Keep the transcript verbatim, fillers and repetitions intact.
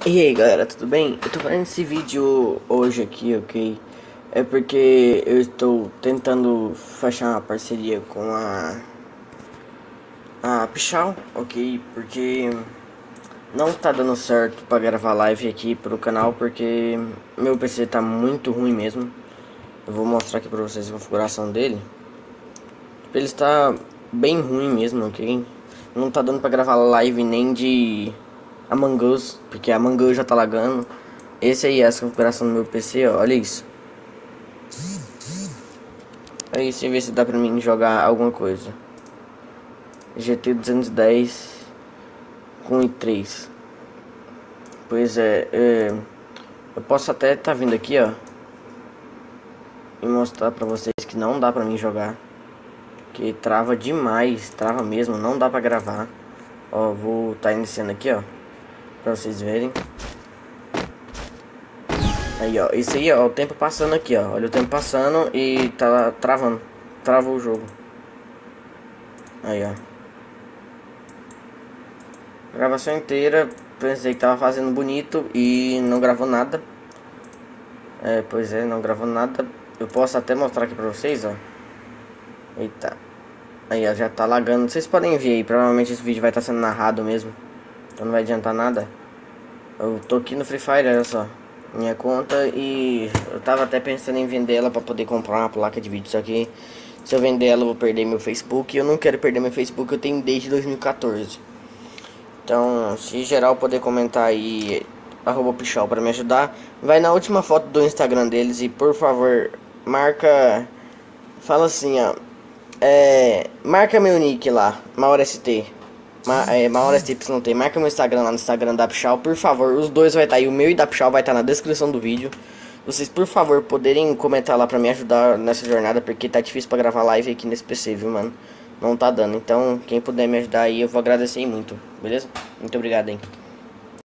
E aí galera, tudo bem? Eu tô fazendo esse vídeo hoje aqui, ok? É porque eu estou tentando fechar uma parceria com a a Pichau, ok? Porque não tá dando certo pra gravar live aqui pro canal, porque meu P C tá muito ruim mesmo. Eu vou mostrar aqui pra vocês a configuração dele. Ele está bem ruim mesmo, ok? Não tá dando pra gravar live nem de Among Us, porque a Among Us já tá lagando. Esse aí é a configuração do meu P C, ó, olha isso. Aí você vê se dá pra mim jogar alguma coisa. G T duzentos e dez com i três. Pois é, é, eu posso até tá vindo aqui, ó, e mostrar pra vocês que não dá pra mim jogar. Que trava demais, trava mesmo, não dá pra gravar. Ó, vou tá iniciando aqui, ó, pra vocês verem. Aí, ó, isso aí, ó, o tempo passando aqui, ó. Olha o tempo passando e tá travando. Travou o jogo. Aí, ó. Gravação inteira. Pensei que tava fazendo bonito e não gravou nada. É, pois é, não gravou nada. Eu posso até mostrar aqui pra vocês, ó. Eita. Aí, ó, já tá lagando. Vocês podem ver aí, provavelmente esse vídeo vai estar tá sendo narrado mesmo. Então não vai adiantar nada. Eu tô aqui no Free Fire, olha só. Minha conta, e eu tava até pensando em vender ela pra poder comprar uma placa de vídeo. Só que se eu vender ela eu vou perder meu Facebook. E eu não quero perder meu Facebook, eu tenho desde dois mil e quatorze. Então, se geral poder comentar aí arroba Pichau pra me ajudar, vai na última foto do Instagram deles e por favor marca, fala assim, ó, é, marca meu nick lá, MaurST, Ma, é, MaurSTYT, marca meu Instagram lá no Instagram da Pichau, por favor. Os dois vai estar aí, o meu e da Pichau vai estar na descrição do vídeo. Vocês por favor poderem comentar lá pra me ajudar nessa jornada, porque tá difícil pra gravar live aqui nesse P C, viu, mano? Não tá dando, então quem puder me ajudar aí eu vou agradecer muito, beleza? Muito obrigado, hein?